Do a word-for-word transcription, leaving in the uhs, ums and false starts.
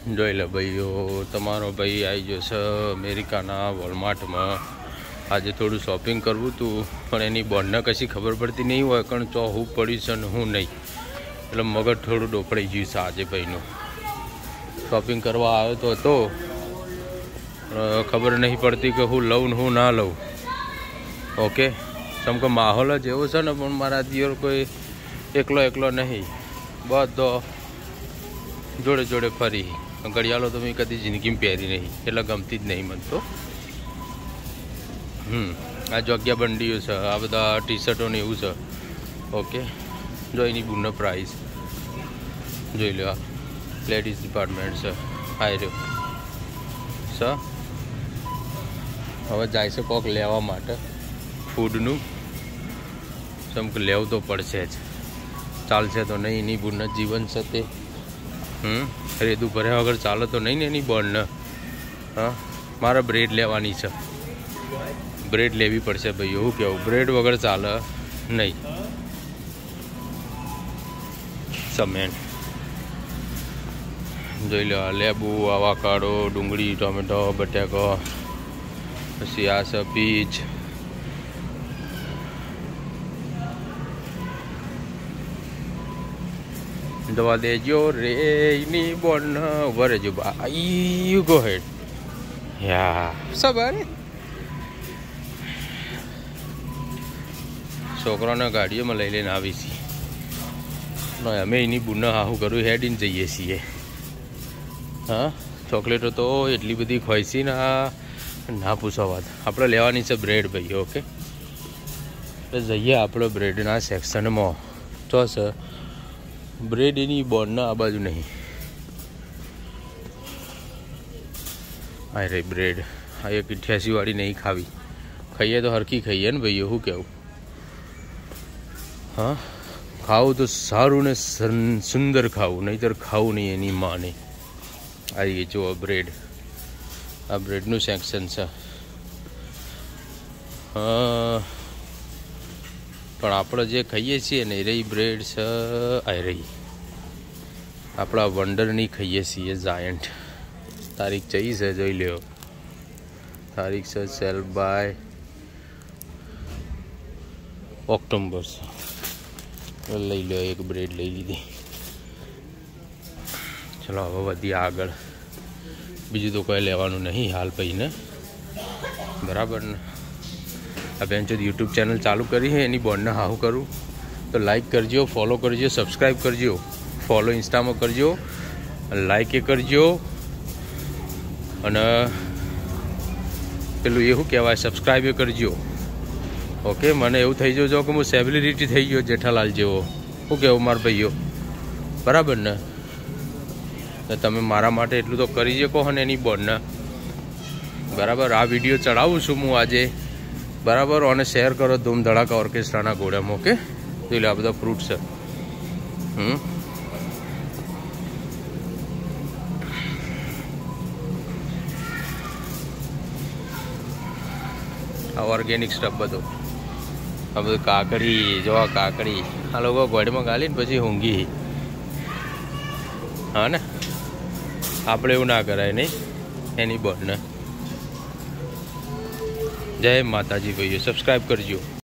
જોઈ લે ભાઈઓ, તમારો ભાઈ આવી ગયો છે અમેરિકાના વોલમાર્ટમાં। આજે થોડું શોપિંગ કરવું હતું, પણ એની બોન્ડને કશી ખબર પડતી નહીં હોય કારણ ચો હું પડ્યું છે ને હું નહીં, એટલે મગજ થોડું ડોફળાઈ ગયું છે આજે ભાઈનું। શોપિંગ કરવા આવ્યો તો હતો, ખબર નહીં પડતી કે હું લઉં ને હું ના લઉં। ઓકે, કેમ કે માહોલ જ એવો છે ને, પણ મારા દિયર કોઈ એકલો એકલો નહીં, બધો જોડે જોડે ફરી। ઘડિયાળો તો મેં કદી જિંદગીમાં પહેરી નહીં, એટલે ગમતી જ નહીં મને તો। હમ આ જગ્યા બંડીઓ છે, આ બધા ટી શર્ટો ને એવું છે। ઓકે, જો એની બુનનો પ્રાઇસ જોઈ લો। આ લેડીઝ ડિપાર્ટમેન્ટ છે, હાઈ રહ્યો છે। હવે જાય છે કોક લેવા માટે ફૂડનું, સમ કે લેવું તો પડશે જ, ચાલશે તો નહીં। એની બુન જીવન છે તે, હમ રેદું ભર્યા વગર ચાલે તો નહીં ને એની બોન્ડને। હા, મારે બ્રેડ લેવાની છે, બ્રેડ લેવી પડશે ભાઈ। એવું કેવું, બ્રેડ વગર ચાલે નહીં। સમેન જોઈ લો, લેબુ, આવાકાડો, ડુંગળી, ટોમેટો, બટાકો, પછી આ છે પીચ, દવા દેજો રે એની બોન્ડ ઉભા રહેજો ભાઈ। યુ ગો હેડ યા સબર। છોકરાને ગાડીઓમાં લઈ લઈને આવી છીએ, અમે એની બુનને હાહું કરું હેડીને જઈએ છીએ। હા, ચોકલેટો તો એટલી બધી ખોઈશી ને ના પૂછો વાત। આપણે લેવાની છે બ્રેડ ભાઈ। ઓકે, એટલે જઈએ આપણે બ્રેડના સેક્શનમાં। તો છે બ્રેડ એની બોન્ડના આ બાજુ નહીં, આ રહી બ્રેડ। આ એક અઠ્યાસી વાળી નહીં ખાવી, ખાઈએ તો હરખી ખાઈએ ને ભાઈ। એવું કેવું, હા ખાવું તો સારું ને સુંદર ખાવું, નહીંતર ખાવું નહીં એની માને। આવી જુઓ બ્રેડ, આ બ્રેડનું સેક્શન છે। હા, પણ આપણે જે ખાઈએ છીએ ને એ રહી બ્રેડ છે, આ રહી આપણા વંડરની ખાઈએ છીએ જાયન્ટ। તારીખ ચઈ છે જોઈ લ્યો, તારીખ છે સેલ બાય ઓક્ટોબર। લઈ લો, એક બ્રેડ લઈ લીધી। ચલો હવે વધીએ આગળ, બીજું તો કોઈ લેવાનું નહીં હાલ પહીને, બરાબર ને। આ બેન જો યુટ્યુબ ચેનલ ચાલુ કરી છે, એની બોન્ડને હાહું કરું તો લાઈક કરજો, ફોલો કરજો, સબસ્ક્રાઈબ કરજો, ફોલો ઇન્સ્ટામાં કરજો, લાઈક એ કરજો, અને પેલું એવું કહેવાય સબસ્ક્રાઈબ એ કરજો। ઓકે, મને એવું થઈ જજો કે હું સેલિબ્રિટી થઈ ગયો જેઠાલાલ જેવો। શું કહેવું મારા ભાઈઓ, બરાબર ને? તો તમે મારા માટે એટલું તો કરી શકો ને એની બોન્ડને, બરાબર? આ વિડીયો ચડાવું છું હું આજે, બરાબર? અને શેર કરો ધૂમ ધડાકા ઓર્કેસ્ટ્રાના ઘોડામાં। ઓકે, એટલે આ બધા ફ્રૂટ છે। હમ આ ઓર્ગેનિક સ્ટફ બધો, આ બધું કાકડી, જો આ કાકડી આ લોકો ગોળમાં ગાલીને પછી ઊંઘી। હા ને, આપણે એવું ના કરાય નહીં એની બોન્ડને। જય માતાજી ભાઈઓ, સબસ્ક્રાઈબ કરજો।